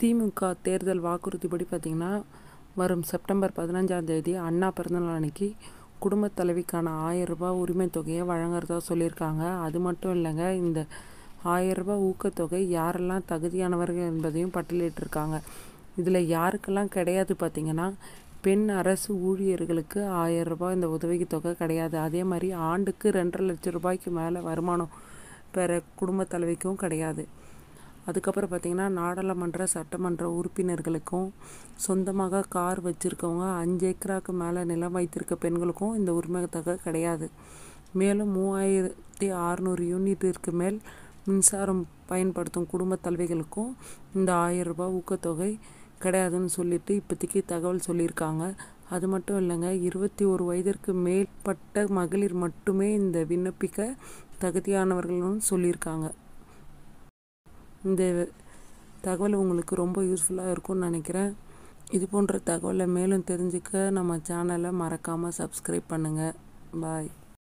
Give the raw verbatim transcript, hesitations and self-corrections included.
திமுக தேர்தல் வாக்குறுதிப்படி பார்த்திங்கன்னா வரும் செப்டம்பர் பதினஞ்சாம் தேதி அண்ணா பிறந்தநாள் அன்னைக்கு குடும்பத் தலைவிக்கான ஆயிரம் ரூபாய் உரிமை தொகையை வழங்குறதா சொல்லியிருக்காங்க. அது மட்டும் இல்லைங்க, இந்த ஆயிரம் ரூபாய் ஊக்கத்தொகை யாரெல்லாம் தகுதியானவர்கள் என்பதையும் பட்டியலிட்டிருக்காங்க. இதில் யாருக்கெல்லாம் கிடையாது பார்த்திங்கன்னா, பெண் அரசு ஊழியர்களுக்கு ஆயிரம் ரூபாய் இந்த உதவி தொகை கிடையாது. அதே மாதிரி ஆண்டுக்கு ரெண்டரை லட்சம் ரூபாய்க்கு மேலே வருமானம் பெற குடும்பத் தலைவிக்கும் கிடையாது. அதுக்கப்புறம் பார்த்திங்கன்னா, நாடாளுமன்ற சட்டமன்ற உறுப்பினர்களுக்கும் சொந்தமாக கார் வச்சுருக்கவங்க அஞ்சு ஏக்கராக்கு மேலே நிலம் வைத்திருக்க பெண்களுக்கும் இந்த உரிமை தொகை கிடையாது. மேலும் மூவாயிரத்தி அறுநூறு யூனிட்டிற்கு மேல் மின்சாரம் பயன்படுத்தும் குடும்பத் தலைவிகளுக்கும் இந்த ஆயிரம் ரூபாய் ஊக்கத்தொகை கிடையாதுன்னு சொல்லிட்டு இப்போதைக்கு தகவல் சொல்லியிருக்காங்க. அது மட்டும் இல்லைங்க, இருபத்தி ஒரு வயதிற்கு மேற்பட்ட மகளிர் மட்டுமே இந்த விண்ணப்பிக்க தகுதியானவர்கள்னு சொல்லியிருக்காங்க. இந்த தகவல் உங்களுக்கு ரொம்ப யூஸ்ஃபுல்லாக இருக்கும்னு நினைக்கிறேன். இது போன்ற தகவலை மேலும் தெரிஞ்சுக்க நம்ம சேனலை மறக்காமல் சப்ஸ்கிரைப் பண்ணுங்கள். பாய்.